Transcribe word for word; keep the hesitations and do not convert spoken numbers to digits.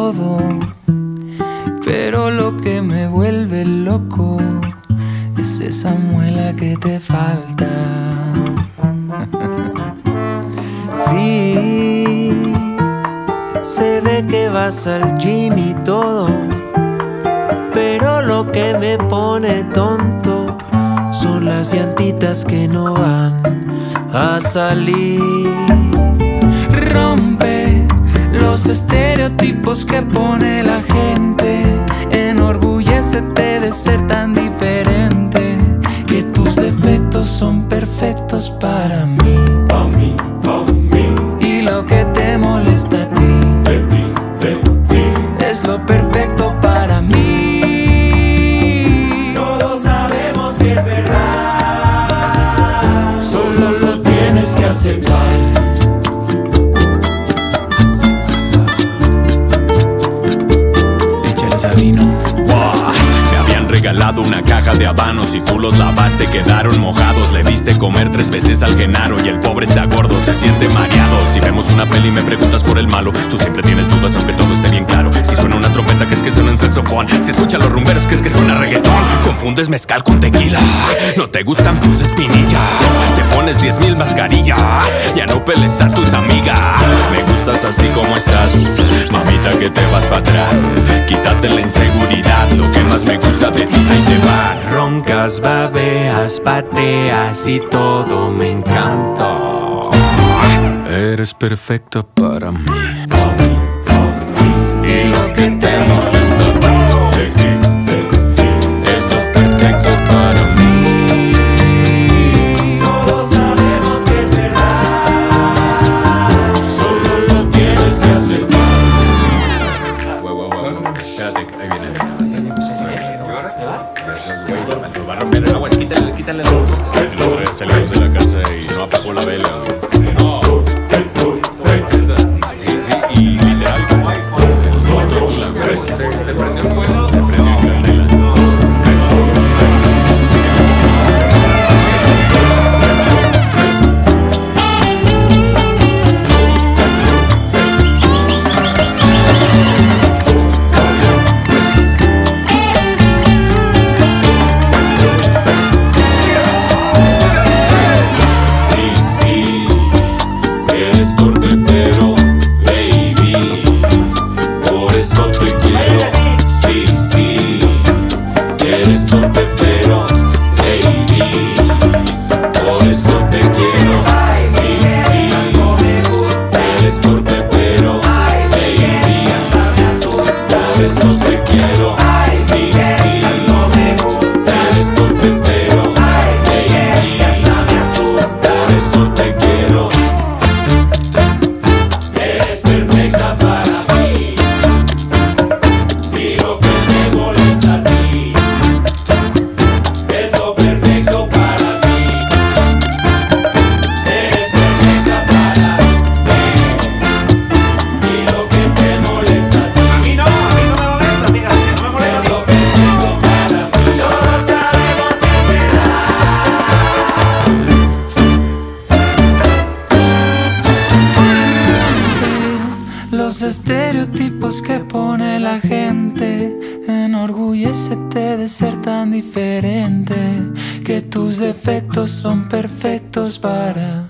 todo, pero lo que me vuelve loco es esa muela que te falta. Sí, se ve que vas al gym y todo, pero lo que me pone tonto son las llantitas que no van a salir. Rompe los estereotipos que pone la gente, enorgullécete de ser tan diferente, que tus defectos son perfectos para mí, pa' mí, pa' mí. Y lo que te molesta a ti, de ti, de ti, es lo perfecto para mí. Todos sabemos que es verdad, Solo lo tienes que aceptar. Échale Sabino. Wow. Me habían regalado una caja de habanos y tú los lavaste, quedaron mojados. Le diste comer tres veces al Genaro y el pobre está gordo, se siente mareado. Si vemos una peli y me preguntas por el malo, tú siempre tienes dudas aunque todo esté bien claro. Si suena una trompeta, que es que suena un saxofón. Si escucha los rumberos, que es que suena reggaetón. Confundes mezcal con tequila, no te gustan tus espinillas, te pones diez mil mascarillas, ya no peles a tus amigas. Me gustas así como estás, mamita, que te vas para atrás. Quítate la inseguridad, lo que más me gusta de ti, ahí te va. Roncas, babeas, pateas y todo me encanta. Eres perfecta para mí, pa' mí, pa' mí. Y lo que te molesta a ti, De ti, de ti, es lo perfecto para mí. todos sabemos que es verdad, Solo lo tienes que aceptar. Wow, wow, wow. Espérate, ahí viene. Va a romper el agua, quítale, quítale el agua. El otro día salimos de la casa y no apagó la vela. No. Sí, sí, y literal. Se prendió el fuego. Se prendió en candela. eres torpe pero baby, por eso te quiero. Sí, sí, eres torpe pero baby, por eso te quiero. Sí, sí, eres torpe pero baby, por eso te quiero. Sí, sí, eres torpe pero baby, por eso te quiero. Eres perfecta para mí, y lo que te molesta a ti es lo perfecto para mí. Eres perfecta para mí, y lo que te molesta a ti. A mí no, a mí no me molesta, amiga, que no me molesta. Es lo perfecto para mí. Todos sabemos que es Los estereotipos que pone la gente, enorgullécete de ser tan diferente, que tus defectos son perfectos para